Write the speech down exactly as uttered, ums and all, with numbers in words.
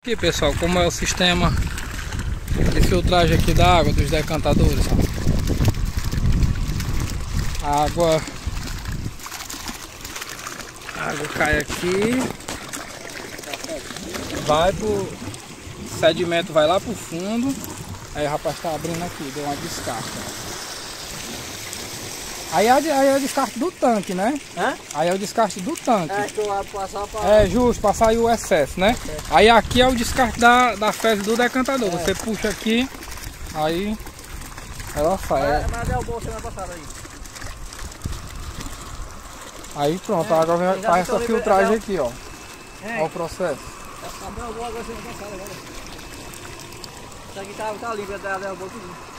Aqui, pessoal, como é o sistema de filtragem aqui da água dos decantadores, ó. A água a água cai aqui, vai pro sedimento, vai lá pro fundo. Aí o rapaz tá abrindo aqui, deu uma descarga. Aí é, aí é o descarte do tanque, né? Hã? Aí é o descarte do tanque. É, que eu vou passar pra... É justo, passar aí o excesso, né? É. Aí aqui é o descarte da, da fezes do decantador. É. Você puxa aqui, aí ela sai. Mas, mas é o bolso semana passada aí. Aí pronto, é. Agora vem, faz essa filtragem aqui, ó. É. Olha o processo. Abriu a boa agora semana passada agora. Isso aqui tá, tá limpo, é o bolso.